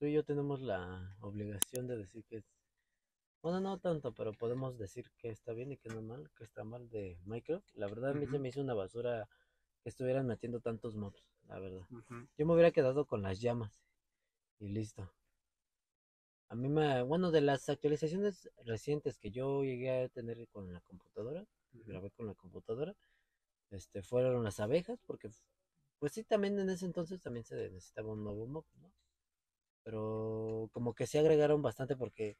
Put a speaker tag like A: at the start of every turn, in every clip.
A: tú y yo tenemos la obligación de decir que bueno, no tanto, pero podemos decir que está bien y que no mal, que está mal de Minecraft. La verdad a mí se
B: Ujú,
A: me hizo una basura que estuvieran metiendo tantos mobs, la verdad.
B: ujú,
A: Yo me hubiera quedado con las llamas y listo. A mí bueno, de las actualizaciones recientes que yo llegué a tener con la computadora,
B: ujú.
A: grabé con la computadora, fueron las abejas, porque pues sí, también en ese entonces también se necesitaba un nuevo mob, ¿no? Pero como que se agregaron bastante porque,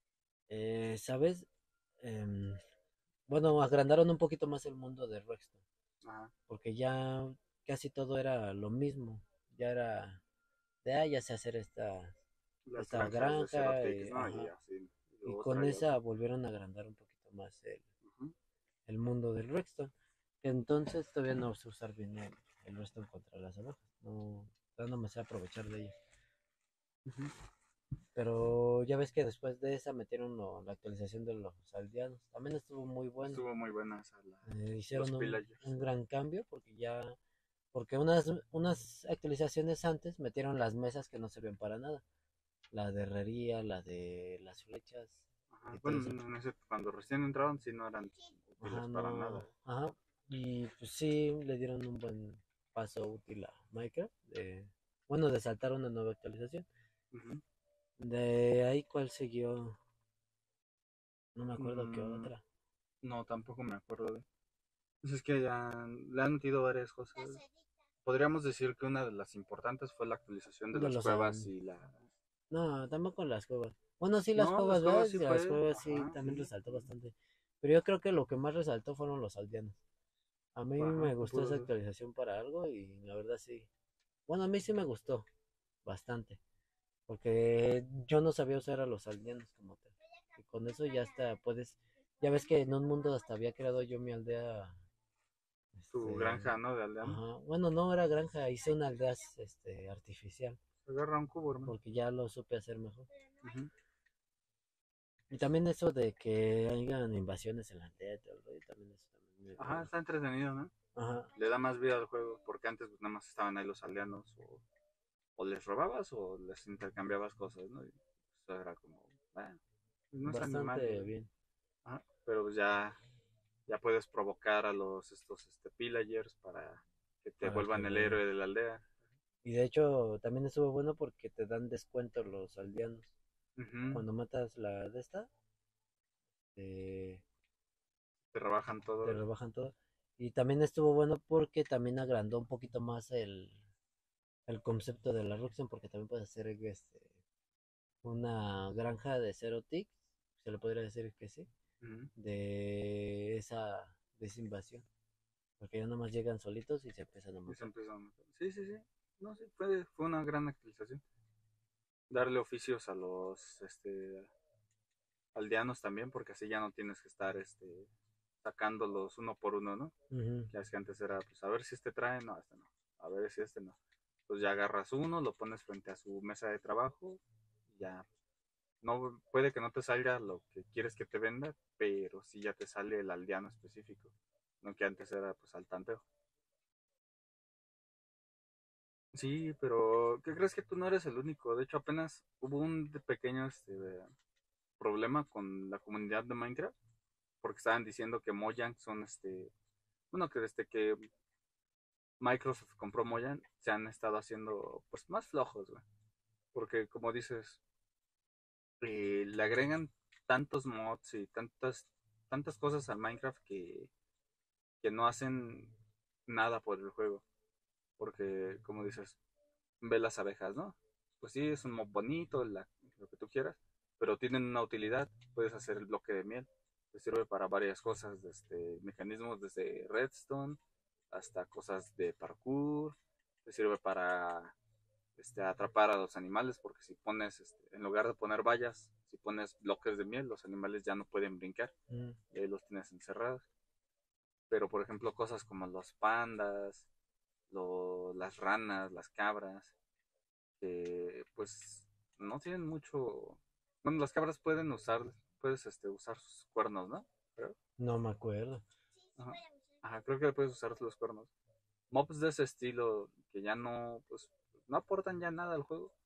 A: ¿sabes? Em, bueno, agrandaron un poquito más el mundo de Rexton,
B: Ajá.
A: porque ya casi todo era lo mismo, ya era ya sé hacer
B: Las
A: esta
B: granjas de
A: granja,
B: Cerotics, ¿no? Y
A: ajá,
B: así. Y
A: y
B: luego
A: con
B: traía
A: esa
B: otro.
A: volvieron a agrandar un poquito más
B: Ujú,
A: el mundo del Rexton. Entonces todavía no sé usar bien el Rexton contra las abejas, no, todavía no me sé aprovechar de ella.
B: ujú.
A: Pero ya ves que después de esa metieron la actualización de los aldeanos. También estuvo muy bueno.
B: Estuvo muy buena esa, los
A: Hicieron
B: pillagers.
A: un gran cambio porque unas actualizaciones antes metieron las mesas que no servían para nada. La de herrería, la de las flechas
B: Ajá.
A: y todo
B: Bueno,
A: eso.
B: cuando recién entraron, sí no eran útiles
A: Ajá,
B: para nada.
A: no. Ajá. Y pues sí, le dieron un buen paso útil a Minecraft. Bueno, de saltar una nueva actualización.
B: Ujú.
A: De ahí, ¿cuál siguió? No me acuerdo qué
B: Mm,
A: otra.
B: no, tampoco me acuerdo de. Pues es que ya le han metido varias cosas. Podríamos decir que una de las importantes fue la actualización de
A: De
B: las
A: los
B: cuevas y la...
A: no, tampoco las cuevas. Bueno, sí, las
B: No, las
A: cuevas,
B: cuevas
A: ¿verdad?
B: sí
A: Las
B: fue.
A: cuevas sí
B: Ajá,
A: también
B: sí.
A: resaltó bastante. Pero yo creo que lo que más resaltó fueron los aldeanos. A mí
B: Ajá,
A: me gustó
B: pudo
A: esa
B: ser.
A: actualización para algo y la verdad sí. Bueno, a mí sí me gustó bastante. Porque yo no sabía usar a los aldeanos como tal. Y con eso ya hasta puedes. Ya ves que en un mundo hasta había creado yo mi aldea.
B: Tu granja,
A: Este.
B: ¿no? De aldeano.
A: Ajá. Bueno, no era granja, hice una aldea artificial.
B: Agarra un cubo, hermano.
A: Porque ya lo supe hacer mejor.
B: Ujú.
A: Y también eso de que hayan invasiones en la aldea y todo el rollo, también eso también
B: Ajá, está entretenido, ¿no?
A: ajá,
B: Le da más vida al juego, porque antes pues, nada más estaban ahí los aldeanos, o les robabas o les intercambiabas cosas, ¿no? Y eso era como, bueno, pues, no es animal,
A: bastante
B: ¿verdad?
A: bien.
B: Ajá, pero pues ya puedes provocar a estos pillagers para que te
A: Para que
B: vuelvan el héroe de la aldea.
A: y de hecho también estuvo bueno porque te dan descuento los aldeanos.
B: Ujú.
A: Cuando matas la de esta, te,
B: Te rebajan
A: te
B: todo.
A: rebajan todo. Y también estuvo bueno porque también agrandó un poquito más el concepto de la Ruxen, porque también puedes hacer una granja de cero ticks, se le podría decir que sí,
B: Ujú.
A: de esa invasión. Porque ya nomás llegan solitos y se empiezan a
B: Y se
A: matar.
B: empezó a matar. Sí, sí, sí. No, sí, fue una gran actualización. Darle oficios a los aldeanos también, porque así ya no tienes que estar sacándolos uno por uno, ¿no?
A: Ujú.
B: Ya es que antes era, pues, a ver si este trae, no, este no. A ver si este no. Pues ya agarras uno, lo pones frente a su mesa de trabajo, y ya no puede que no te salga lo que quieres que te venda, pero sí ya te sale el aldeano específico, no que antes era pues al tanteo. Sí, pero ¿qué crees que tú no eres el único? De hecho, apenas hubo un pequeño problema con la comunidad de Minecraft, porque estaban diciendo que Mojang son bueno, que desde que Microsoft compró Mojang se han estado haciendo pues más flojos, güey. Porque como dices, le agregan tantos mods y tantas cosas al Minecraft que no hacen nada por el juego. Porque, como dices, ve las abejas, ¿no? Pues sí, es un mob bonito, lo que tú quieras, pero tienen una utilidad. Puedes hacer el bloque de miel. Te sirve para varias cosas, desde mecanismos desde redstone hasta cosas de parkour. Te sirve para atrapar a los animales, porque si pones, en lugar de poner vallas, si pones bloques de miel, los animales ya no pueden brincar
A: Mm.
B: y ahí los tienes encerrados. Pero, por ejemplo, cosas como los pandas, las ranas, las cabras, que pues no tienen mucho... Bueno, las cabras puedes usar sus cuernos, ¿no? Creo.
A: No me acuerdo.
B: Ajá. Ajá, creo que puedes usar los cuernos. Mobs de ese estilo que ya no, pues, no aportan ya nada al juego.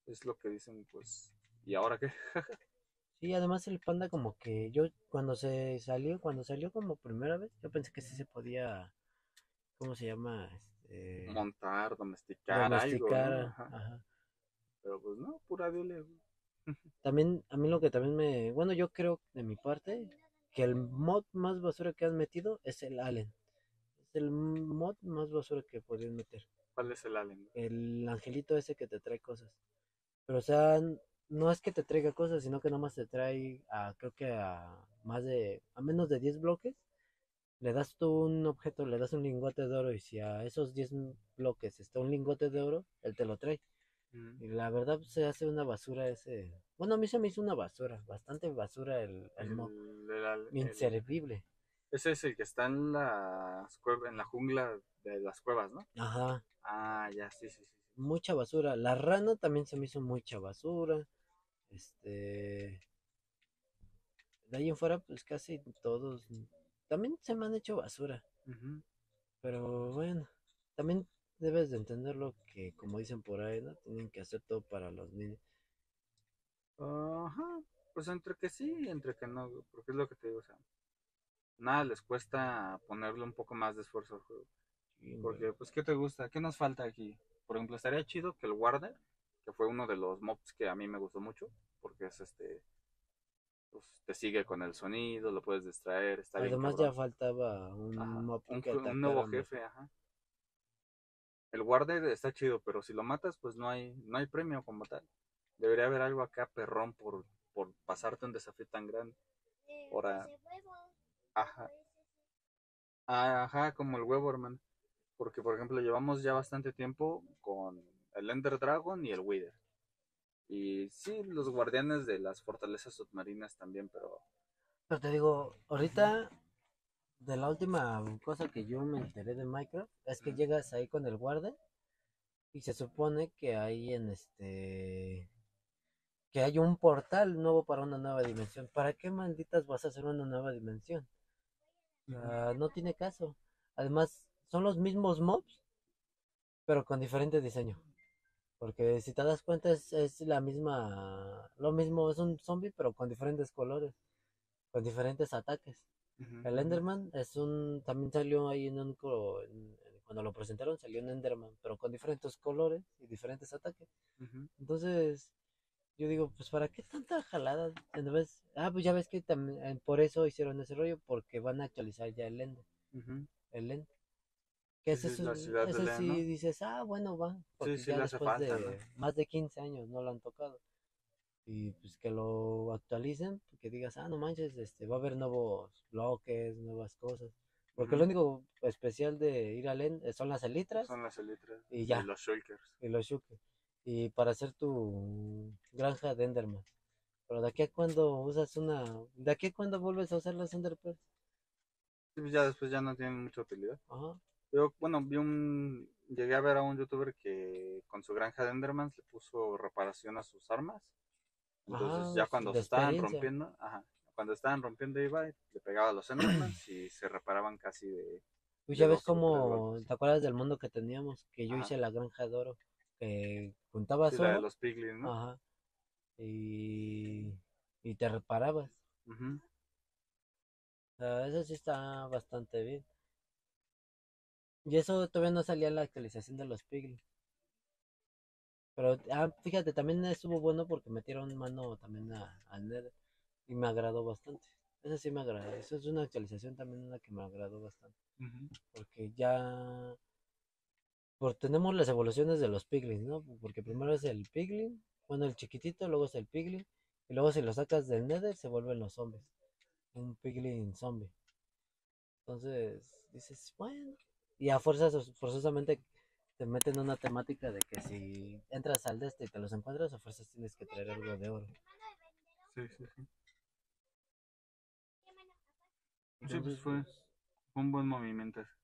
B: Es lo que dicen, pues, ¿y ahora qué?
A: Sí, además el panda como que yo cuando salió como primera vez, yo pensé que sí se podía, ¿cómo se llama?
B: Montar, domesticar algo, ¿no?
A: Domesticar,
B: Ajá.
A: ajá.
B: Pero pues no, pura dile, güey.
A: También, a mí lo que también bueno, yo creo de mi parte que el mod más basura que han metido es el Alien. Es el mod más basura que podían meter.
B: ¿Cuál es el alien?
A: El angelito ese que te trae cosas. Pero o sea, no es que te traiga cosas, sino que nomás te trae creo que a menos de 10 bloques. Le das tú un objeto, le das un lingote de oro y si a esos 10 bloques está un lingote de oro, él te lo trae.
B: Mm,
A: Y la verdad se hace una basura ese. Bueno, a mí se me hizo una basura, bastante basura el mob. Inservible.
B: ese es el que está en en la jungla de las cuevas, ¿no?
A: Ajá,
B: Ah, ya, sí, sí, sí.
A: mucha basura. La rana también se me hizo mucha basura. Este, de ahí en fuera, pues casi todos. También se me han hecho basura.
B: Ujú.
A: Pero bueno, también debes de entenderlo que, como dicen por ahí, ¿no? Tienen que hacer todo para los niños.
B: Ajá, pues entre que sí, entre que no, güey, porque es lo que te digo, o sea, nada les cuesta ponerle un poco más de esfuerzo al juego.
A: Sí, hombre.
B: Porque, pues, ¿qué te gusta? ¿Qué nos falta aquí? Por ejemplo, estaría chido que el Warden, que fue uno de los mobs que a mí me gustó mucho, porque es pues te sigue con el sonido, lo puedes distraer, está bien
A: Además ya
B: cabrón.
A: faltaba un
B: Ajá,
A: mob
B: un,
A: que
B: un nuevo
A: atacara más.
B: jefe, ajá. El Warden está chido, pero si lo matas, pues no hay premio como tal. Debería haber algo acá perrón por pasarte un desafío tan grande. Ahora, ajá, ajá, como el huevo, hermano. Porque, por ejemplo, llevamos ya bastante tiempo con el Ender Dragon y el Wither. Y sí, los guardianes de las fortalezas submarinas también, pero...
A: Pero te digo, ahorita de la última cosa que yo me enteré de Minecraft es que
B: Ujú,
A: llegas ahí con el guardia y se supone que hay que hay un portal nuevo para una nueva dimensión. ¿Para qué malditas vas a hacer una nueva dimensión?
B: ujú,
A: No tiene caso. Además, son los mismos mobs, pero con diferente diseño. Porque si te das cuenta es lo mismo, es un zombie, pero con diferentes colores, con diferentes ataques.
B: ujú,
A: El
B: ujú,
A: Enderman también salió ahí cuando lo presentaron salió un Enderman, pero con diferentes colores y diferentes ataques.
B: ujú,
A: Entonces, yo digo, pues ¿para qué tanta jalada? Pues ya ves que también por eso hicieron ese rollo, porque van a actualizar ya
B: ujú.
A: el End. Que
B: Sí, sí, la ciudad de
A: ese
B: Len,
A: sí
B: ¿no?
A: dices, bueno, va,
B: Sí,
A: porque
B: sí
A: ya
B: le hace
A: después
B: falta, ¿no?
A: de más de 15 años no lo han tocado. Y pues que lo actualicen, que digas, no manches, va a haber nuevos bloques, nuevas cosas. Porque lo
B: Ujú.
A: único especial de ir al End son las elitras
B: Son las elitras
A: y
B: y
A: ya,
B: los shulkers.
A: y los shulkers. Y para hacer tu granja de Enderman. Pero de aquí a cuando vuelves a usar las Enderpearls.
B: Sí, pues ya después ya no tienen mucha utilidad.
A: Ajá.
B: Yo, bueno, llegué a ver a un youtuber que con su granja de Endermans le puso reparación a sus armas. Entonces
A: Ajá,
B: ya cuando
A: de
B: se estaban
A: experiencia.
B: rompiendo, ajá, cuando estaban rompiendo iba y le pegaba a los Endermans y se reparaban casi
A: Pues
B: de
A: ya ves
B: dos o tres
A: cómo,
B: golpes.
A: ¿te acuerdas del mundo que teníamos? Que yo
B: Ajá.
A: hice la granja de oro, que
B: Sí,
A: juntabas
B: la de
A: oro,
B: los piglins, ¿no?
A: ajá, y, y te reparabas.
B: Ujú.
A: O sea, eso sí está bastante bien. Y eso todavía no salía en la actualización de los piglins. Pero, fíjate, también estuvo bueno porque metieron mano también al Nether. Y me agradó bastante. Eso sí me agradó. Eso es una actualización también una que me agradó bastante.
B: Ujú.
A: Porque ya tenemos las evoluciones de los piglins, ¿no? Porque primero es el piglin, bueno, el chiquitito, luego es el piglin, y luego si lo sacas del nether se vuelven los zombies. Un piglin zombie. Entonces, dices, bueno. Y a fuerzas, forzosamente te meten una temática de que si entras al de este y te los encuentras, a fuerzas tienes que traer algo de oro.
B: Sí, sí, sí. Sí, pues
A: Entonces, pues,
B: fue un buen movimiento.